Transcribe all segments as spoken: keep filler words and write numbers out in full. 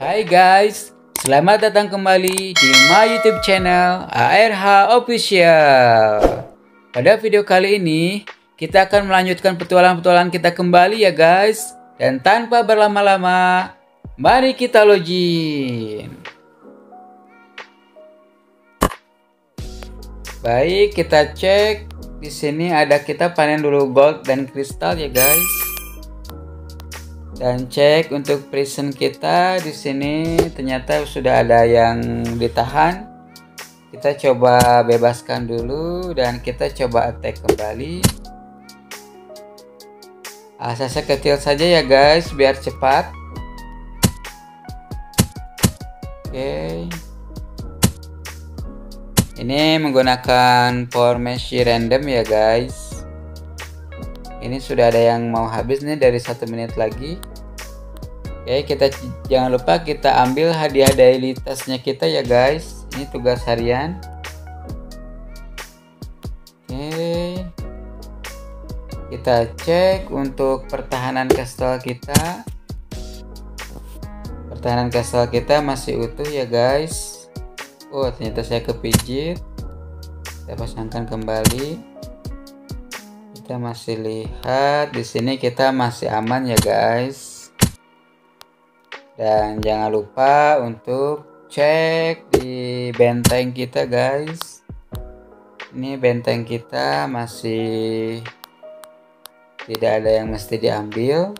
Hai guys, selamat datang kembali di my YouTube channel A R H Official. Pada video kali ini, kita akan melanjutkan petualangan-petualangan kita kembali ya guys. Dan tanpa berlama-lama, mari kita login. Baik, kita cek. Di sini ada kita panen dulu gold dan kristal ya guys. Dan cek untuk prison kita di sini ternyata sudah ada yang ditahan. Kita coba bebaskan dulu dan kita coba attack kembali. Asasnya kecil saja ya guys biar cepat. Oke. Ini menggunakan formasi random ya guys. Ini sudah ada yang mau habis nih dari satu menit lagi. Oke, kita jangan lupa kita ambil hadiah daily tasnya kita ya guys. Ini tugas harian. Oke. Kita cek untuk pertahanan kastel kita. Pertahanan kastel kita masih utuh ya guys. Oh, ternyata saya kepijit. Kita pasangkan kembali. Kita masih lihat di sini kita masih aman ya guys. Dan jangan lupa untuk cek di benteng kita guys. Ini benteng kita masih tidak ada yang mesti diambil.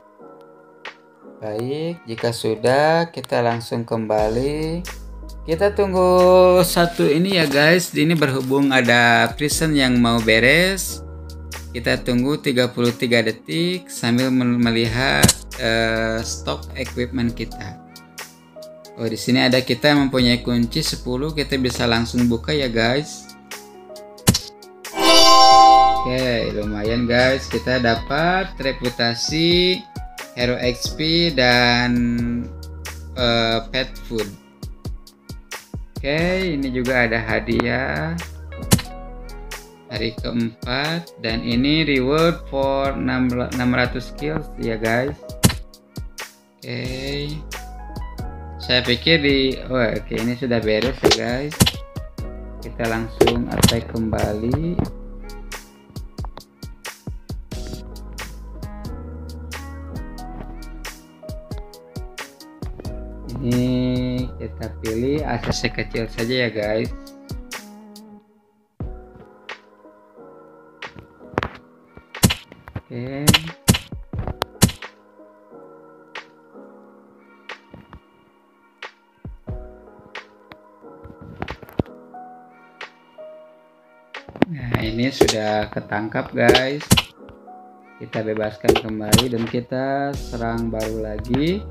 Baik, jika sudah kita langsung kembali. Kita tunggu satu ini ya guys. Ini berhubung ada prison yang mau beres. Kita tunggu tiga puluh tiga detik sambil melihat uh, stok equipment kita. Oh, di sini ada kita mempunyai kunci sepuluh, kita bisa langsung buka ya guys. Oke, lumayan guys, kita dapat reputasi, hero X P dan uh, pet food. Oke, ini juga ada hadiah. Hari keempat dan ini reward for enam ratus skills ya guys. Oke. Okay. Saya pikir di oh, oke okay, ini sudah beres ya guys. Kita langsung attack kembali. Ini kita pilih A C C kecil saja ya guys. Oke. Nah, ini sudah ketangkap guys. Kita bebaskan kembali dan kita serang baru lagi.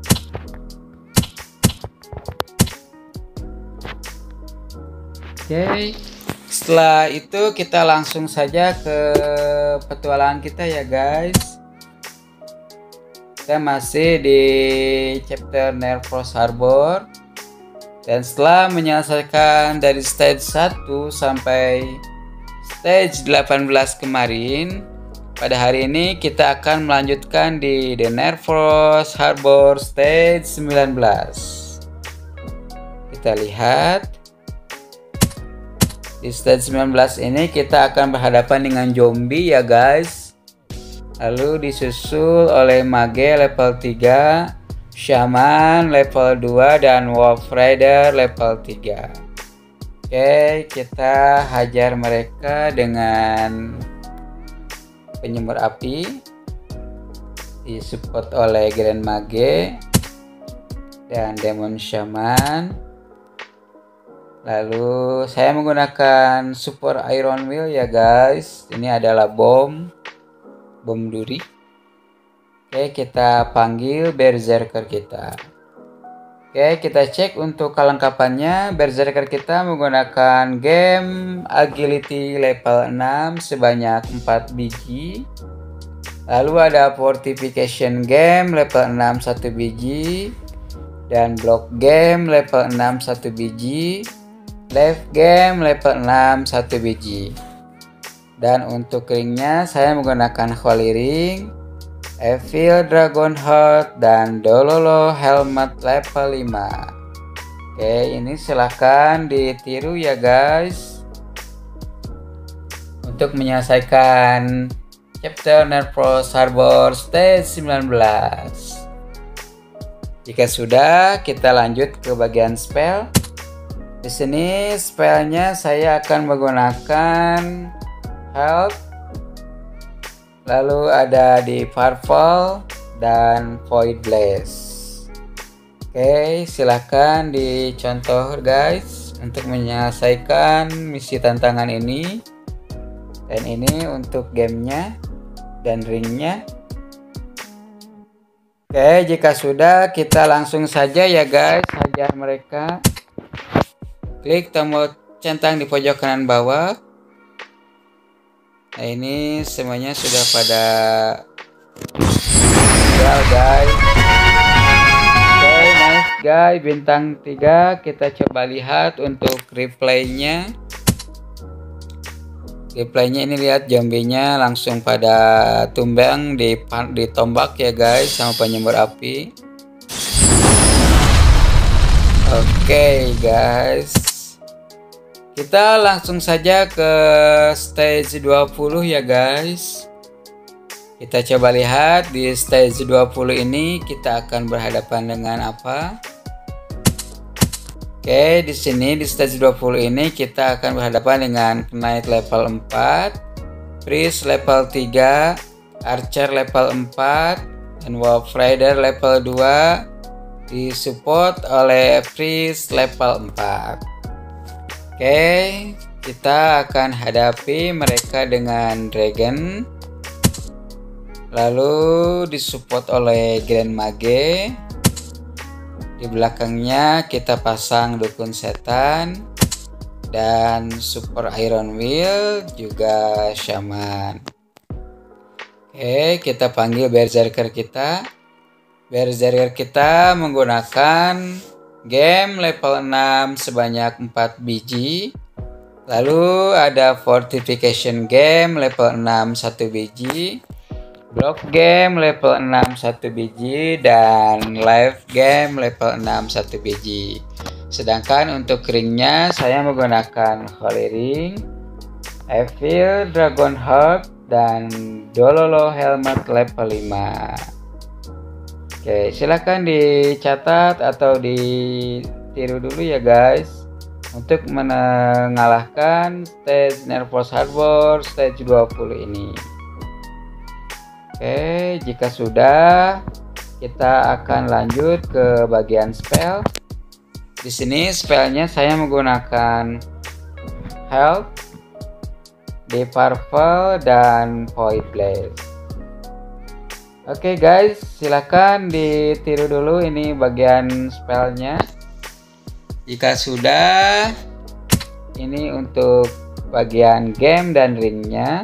Oke. Setelah itu kita langsung saja ke petualangan kita ya guys. Kita masih di chapter Nearfrost Harbor. Dan setelah menyelesaikan dari stage satu sampai stage delapan belas kemarin, pada hari ini kita akan melanjutkan di The Nearfrost Harbor stage sembilan belas. Kita lihat. Di stage sembilan belas ini kita akan berhadapan dengan zombie ya guys. Lalu disusul oleh mage level tiga, shaman level dua dan wolf rider level tiga. Oke, kita hajar mereka dengan penyembur api. Disupport oleh grand mage dan demon shaman. Lalu saya menggunakan support iron will ya guys. Ini adalah bom bom duri. Oke, kita panggil berserker kita. Oke, kita cek untuk kelengkapannya. Berserker kita menggunakan game agility level enam sebanyak empat biji. Lalu ada fortification game level enam satu biji dan block game level enam satu biji. Left game level enam satu biji. Dan untuk ringnya saya menggunakan holy ring. Evil Dragon Heart, dan Dololo Helmet level lima. Oke, ini silahkan ditiru ya guys untuk menyelesaikan chapter Nervous Harbor stage sembilan belas. Jika sudah, kita lanjut ke bagian spell. Di sini spellnya saya akan menggunakan health, lalu ada di purple dan void blast. Oke, silahkan dicontoh guys untuk menyelesaikan misi tantangan ini. Dan ini untuk gamenya dan ringnya. Oke, jika sudah, kita langsung saja ya guys hajar mereka. Klik tombol centang di pojok kanan bawah. Nah, ini semuanya sudah pada tinggal guys. Oke, nice guys, bintang tiga. Kita coba lihat untuk replaynya. Replaynya ini lihat zombinya langsung pada tumbang di ditombak ya guys sama penyembur api. Oke okay, guys, kita langsung saja ke stage dua puluh ya guys. Kita coba lihat di stage dua puluh ini kita akan berhadapan dengan apa. Oke, di sini di stage dua puluh ini kita akan berhadapan dengan Knight level empat, Priest level tiga, Archer level empat, dan Wolf Rider level dua, disupport oleh Priest level empat. Oke, kita akan hadapi mereka dengan Dragon, lalu disupport oleh Grand Mage. Di belakangnya kita pasang dukun setan dan super Iron Will juga shaman. Oke, kita panggil berserker kita. Berserker kita menggunakan game level enam sebanyak empat biji. Lalu ada fortification game level enam satu biji. Block game level enam satu biji dan live game level enam satu biji. Sedangkan untuk ringnya saya menggunakan Holy Ring, Evil Dragon Heart, dan Dololo Helmet level lima. Oke, silahkan dicatat atau ditiru dulu ya guys untuk mengalahkan stage Nervous Harbor stage dua puluh ini. Oke, jika sudah, kita akan lanjut ke bagian spell. Di sini spellnya saya menggunakan health, di purple, dan void blast. Oke guys, silakan ditiru dulu ini bagian spellnya. Jika sudah, ini untuk bagian game dan ringnya.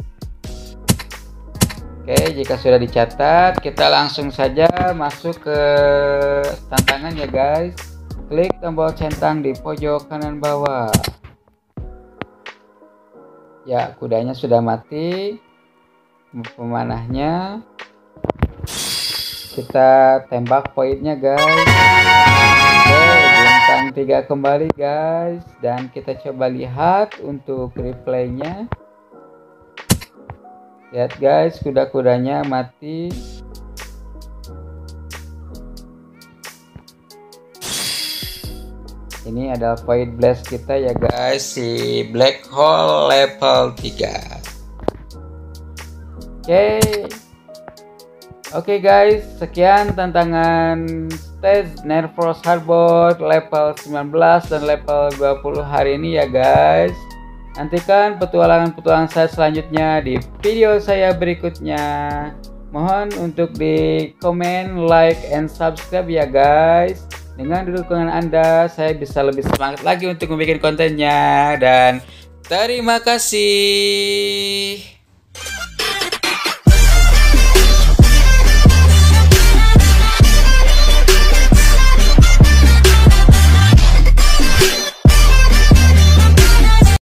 Oke, jika sudah dicatat, kita langsung saja masuk ke tantangan ya guys. Klik tombol centang di pojok kanan bawah. Ya, kudanya sudah mati. Pemanahnya. Kita tembak poinnya guys. Oke, bintang tiga kembali guys. Dan kita coba lihat untuk replaynya. Lihat guys, kuda-kudanya mati. Ini adalah void blast kita ya guys, si black hole level tiga. Oke. Okay. Oke okay guys, sekian tantangan stage Nervous Harbor level sembilan belas dan level dua puluh hari ini ya guys. Nantikan petualangan-petualangan saya selanjutnya di video saya berikutnya. Mohon untuk di komen, like, and subscribe ya guys. Dengan dukungan Anda, saya bisa lebih semangat lagi untuk membuat kontennya. Dan terima kasih.